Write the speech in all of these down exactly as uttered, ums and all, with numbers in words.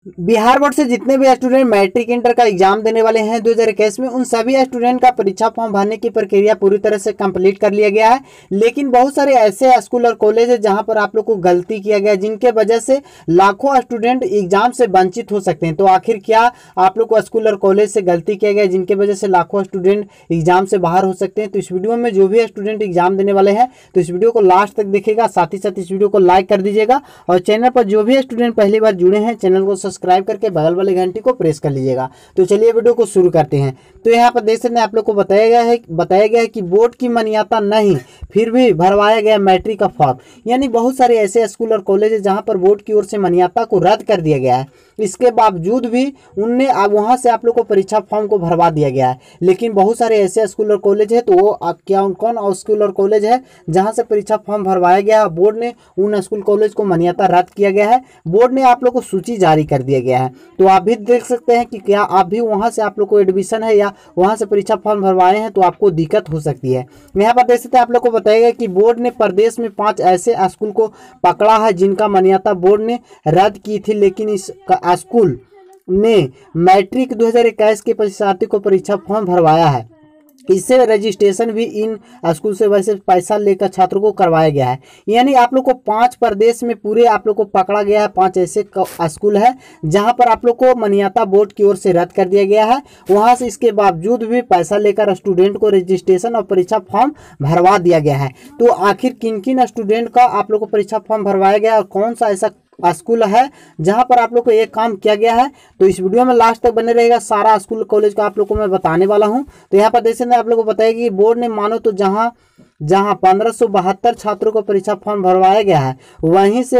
Bihar board से जितने भी स्टूडेंट मैट्रिक इंटर का एग्जाम देने वाले हैं दो हज़ार इक्कीस में, उन सभी स्टूडेंट का परीक्षा फॉर्म भरने की प्रक्रिया पूरी तरह से कंप्लीट कर लिया गया है। लेकिन बहुत सारे ऐसे स्कूल और कॉलेज है जहां पर आप लोग को गलती किया गया, जिनके वजह से लाखों स्टूडेंट एग्जाम से वंचित हो सकते हैं। तो आखिर क्या आप लोग को स्कूल और कॉलेज से गलती किया गया जिनके वजह से लाखों स्टूडेंट एग्जाम से बाहर हो सकते हैं? तो इस वीडियो में जो भी स्टूडेंट एग्जाम देने वाले हैं तो इस वीडियो को लास्ट तक देखिएगा, साथ ही साथ इस वीडियो को लाइक कर दीजिएगा और चैनल पर जो भी स्टूडेंट पहली बार जुड़े हैं चैनल को सब्सक्राइब करके बगल वाली घंटी को प्रेस कर लीजिएगा। तो चलिए वीडियो को शुरू करते हैं। तो यहाँ पर देख सकते हैं आप लोग को बताया गया है बताया गया है कि बोर्ड की मान्यता नहीं फिर भी भरवाया गया मैट्रिक का फॉर्म। यानी बहुत सारे ऐसे स्कूल और कॉलेज है जहाँ पर बोर्ड की ओर से मान्यता को रद्द कर दिया गया है, इसके बावजूद भी उनने वहाँ से आप लोग को परीक्षा फॉर्म को भरवा दिया गया है। लेकिन बहुत सारे ऐसे स्कूल और कॉलेज है, तो वो क्या उन कौन स्कूल और कॉलेज है जहाँ से परीक्षा फॉर्म भरवाया गया है? बोर्ड ने उन स्कूल कॉलेज को मान्यता रद्द किया गया है। बोर्ड ने आप लोग को सूची जारी कर दिया गया है। तो आप भी देख सकते हैं कि क्या आप भी वहाँ से आप लोग को एडमिशन है या वहाँ से परीक्षा फॉर्म भरवाए हैं तो आपको दिक्कत हो सकती है। यहाँ पर देख सकते हैं आप लोग को बताया गया कि बोर्ड ने प्रदेश में पांच ऐसे स्कूल को पकड़ा है जिनका मान्यता बोर्ड ने रद्द की थी, लेकिन इस स्कूल ने मैट्रिक दो हज़ार इक्कीस के परीक्षार्थी को परीक्षा फॉर्म भरवाया है। इससे रजिस्ट्रेशन भी इन स्कूल से वैसे पैसा लेकर छात्रों को करवाया गया है। यानी आप लोग को पांच प्रदेश में पूरे आप लोग को पकड़ा गया है। पांच ऐसे स्कूल है जहां पर आप लोग को मान्यता बोर्ड की ओर से रद्द कर दिया गया है, वहां से इसके बावजूद भी पैसा लेकर स्टूडेंट को रजिस्ट्रेशन और परीक्षा फॉर्म भरवा दिया गया है। तो आखिर किन किन स्टूडेंट का आप लोग को परीक्षा फॉर्म भरवाया गया और कौन सा ऐसा स्कूल है जहां पर आप लोग को एक काम किया गया है? तो इस वीडियो में लास्ट तक बने रहेगा। सारा स्कूल कॉलेज का आप लोग को मैं बताने वाला हूं। तो यहाँ पर देख सकते हैं आप लोग को बताएगी कि बोर्ड ने मानो तो जहां जहां पंद्रह सौ बहत्तर छात्रों को परीक्षा फॉर्म भरवाया गया है, वहीं से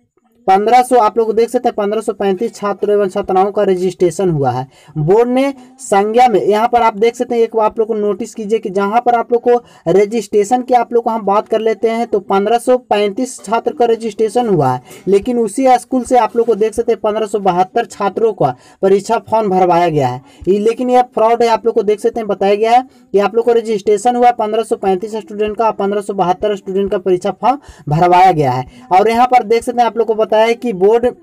पंद्रह सौ आप लोग देख सकते हैं पंद्रह सौ पैंतीस छात्रों एवं छात्राओं का रजिस्ट्रेशन हुआ है। बोर्ड ने संज्ञा में यहाँ पर आप देख सकते हैं, एक आप लोग को नोटिस कीजिए कि जहाँ पर आप लोग को रजिस्ट्रेशन की आप लोग को हम बात कर लेते हैं तो पंद्रह सौ पैंतीस छात्र का रजिस्ट्रेशन हुआ है, लेकिन उसी स्कूल से आप लोग को देख सकते हैं पंद्रह सौ बहत्तर छात्रों का परीक्षा फॉर्म भरवाया गया है। लेकिन यह फ्रॉड है। आप लोग को देख सकते हैं बताया गया है कि आप लोग को रजिस्ट्रेशन हुआ पंद्रह सौ पैंतीस स्टूडेंट का, पंद्रह सौ बहत्तर स्टूडेंट का परीक्षा फॉर्म भरवाया गया है। और यहाँ पर देख सकते हैं आप लोग को बताया है कि बोर्ड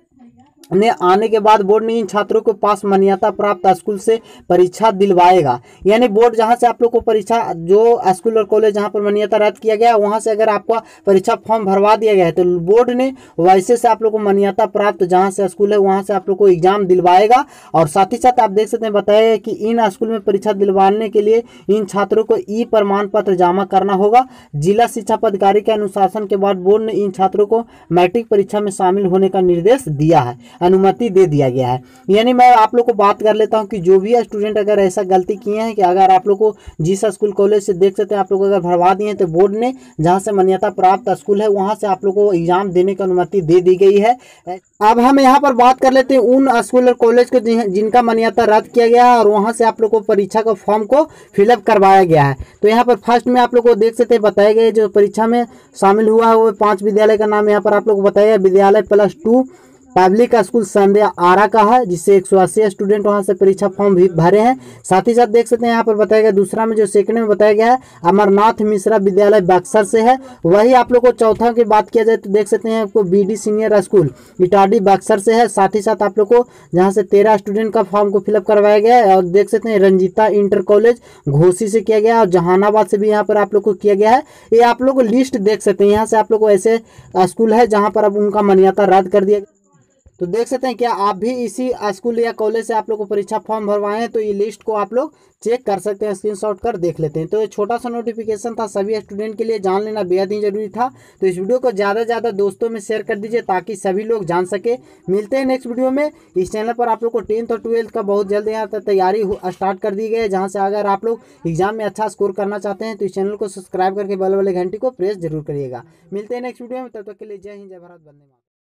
ने आने के बाद बोर्ड ने इन छात्रों को पास मान्यता प्राप्त स्कूल से परीक्षा दिलवाएगा। यानी बोर्ड जहां से आप लोग को परीक्षा जो स्कूल और कॉलेज जहां पर मान्यता रद्द किया गया वहां से अगर आपका परीक्षा फॉर्म भरवा दिया गया है तो बोर्ड ने वैसे से आप लोग को मान्यता प्राप्त जहां से स्कूल है वहां से आप लोग को एग्जाम दिलवाएगा। और साथ ही साथ आप देख सकते हैं बताया कि इन स्कूल में परीक्षा दिलवाने के लिए इन छात्रों को ई प्रमाण पत्र जमा करना होगा। जिला शिक्षा पदाधिकारी के अनुशासन के बाद बोर्ड ने इन छात्रों को मैट्रिक परीक्षा में शामिल होने का निर्देश दिया है, अनुमति दे दिया गया है। यानी मैं आप लोग को बात कर लेता हूं कि जो भी स्टूडेंट अगर ऐसा गलती किए हैं कि अगर आप लोग को जिस स्कूल कॉलेज से देख सकते हैं आप लोग अगर भरवा दिए हैं तो बोर्ड ने जहां से मान्यता प्राप्त स्कूल है वहां से आप लोग को एग्जाम देने की अनुमति दे दी गई है। अब हम यहाँ पर बात कर लेते हैं उन स्कूल और कॉलेज को जिनका मान्यता रद्द किया गया है और वहां से आप लोग को परीक्षा का फॉर्म को फिलअप करवाया गया है। तो यहाँ पर फर्स्ट में आप लोग को देख सकते हैं बताया गया जो परीक्षा में शामिल हुआ है वो पांच विद्यालय का नाम यहाँ पर आप लोग को बताया गया। विद्यालय plus two public school Sandhya Arrah का है, जिससे एक सौ अस्सी स्टूडेंट वहां से परीक्षा फॉर्म भी भरे हैं। साथ ही साथ देख सकते हैं यहाँ पर बताया गया दूसरा में जो सेकंड में बताया गया है अमरनाथ मिश्रा विद्यालय बक्सर से है। वही आप लोग को चौथा की बात किया जाए तो देख सकते हैं आपको BD senior school Itadhi Buxar से है। साथ ही साथ आप लोग को जहाँ से तेरह स्टूडेंट का फॉर्म को फिलअप करवाया गया है। और देख सकते हैं रंजीता इंटर कॉलेज घोसी से किया गया और जहानाबाद से भी यहाँ पर आप लोग को किया गया है। ये आप लोग को लिस्ट देख सकते हैं, यहाँ से आप लोग को ऐसे स्कूल है जहाँ पर अब उनका मान्यता रद्द कर दिया। तो देख सकते हैं क्या आप भी इसी स्कूल या कॉलेज से आप लोग को परीक्षा फॉर्म भरवाए हैं तो ये लिस्ट को आप लोग चेक कर सकते हैं, स्क्रीनशॉट कर देख लेते हैं। तो ये छोटा सा नोटिफिकेशन था, सभी स्टूडेंट के लिए जान लेना बेहद ही जरूरी था। तो इस वीडियो को ज़्यादा से ज़्यादा दोस्तों में शेयर कर दीजिए ताकि सभी लोग जान सके। मिलते हैं नेक्स्ट वीडियो में। इस चैनल पर आप लोग को टेंथ और ट्वेल्थ का बहुत जल्द यहाँ तक तैयारी स्टार्ट कर दी गई है, जहाँ से अगर आप लोग एग्जाम में अच्छा स्कोर करना चाहते हैं तो इस चैनल को सब्सक्राइब करके बगल वाले घंटी को प्रेस जरूर करिएगा। मिलते हैं नेक्स्ट वीडियो में, तब तक के लिए जय हिंद, जय भारत, वंदे मातरम।